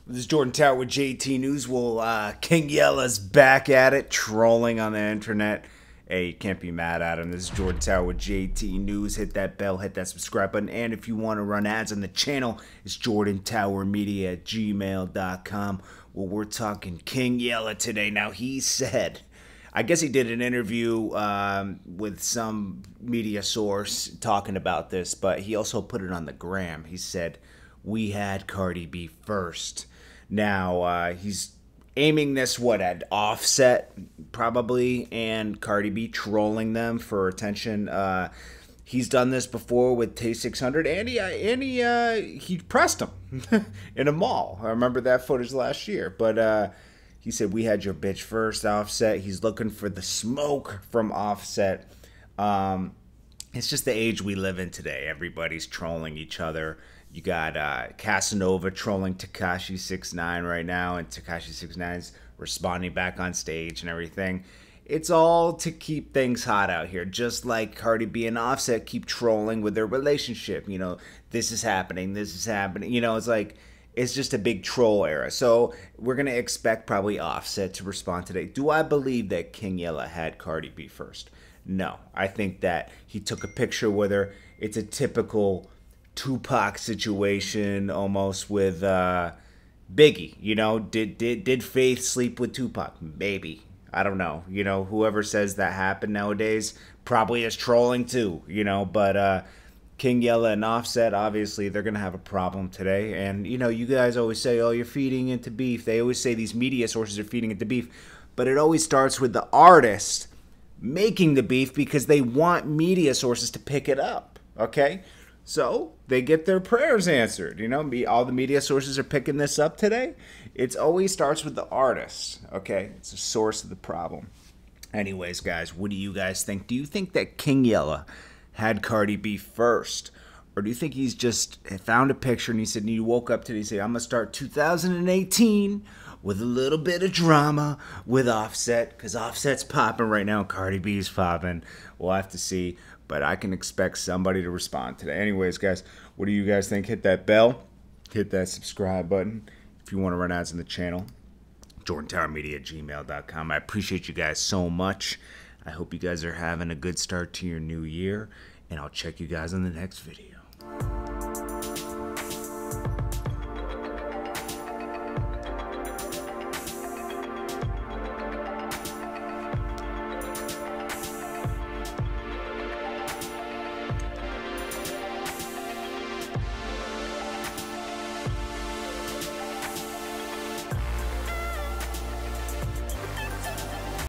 This is Jordan Tower with JT News. Well, King Yella's back at it, trolling on the internet. Hey, you can't be mad at him. This is Jordan Tower with JT News. Hit that bell, hit that subscribe button. And if you want to run ads on the channel, it's JordanTowerMedia at gmail.com. Well, we're talking King Yella today. Now, he said, I guess he did an interview with some media source talking about this, but he also put it on the gram. He said, we had Cardi B first. Now, he's aiming this, at Offset, probably, and Cardi B, trolling them for attention. He's done this before with Tay 600, and he pressed him in a mall. I remember that footage last year. But he said, we had your bitch first, Offset. He's looking for the smoke from Offset. It's just the age we live in today. Everybody's trolling each other. You got Casanova trolling Tekashi 6ix9ine right now, and Tekashi 6ix9ine's responding back on stage and everything. It's all to keep things hot out here, just like Cardi B and Offset keep trolling with their relationship. You know, this is happening, this is happening. You know, it's like, it's just a big troll era. So we're going to expect probably Offset to respond today. Do I believe that King Yella had Cardi B first? No. I think that he took a picture with her. It's a typical Tupac situation almost with Biggie. You know, did Faith sleep with Tupac? Maybe. I don't know. You know, whoever says that happened nowadays probably is trolling too, you know, but King Yella and Offset, obviously, they're going to have a problem today. And, you know, you guys always say, oh, you're feeding into beef. They always say these media sources are feeding into beef. But it always starts with the artist making the beef because they want media sources to pick it up, okay? So they get their prayers answered. You know, all the media sources are picking this up today. It always starts with the artist, okay? It's the source of the problem. Anyways, guys, what do you guys think? Do you think that King Yella had Cardi B first? Or do you think he's just found a picture and he said, he woke up today and said, I'm going to start 2018 with a little bit of drama with Offset, because Offset's popping right now, Cardi B's popping. We'll have to see, but I can expect somebody to respond today. Anyways, guys, what do you guys think? Hit that bell, hit that subscribe button if you want to run ads on the channel. JordanTowerMedia at gmail.com. I appreciate you guys so much. I hope you guys are having a good start to your new year, and I'll check you guys in the next video.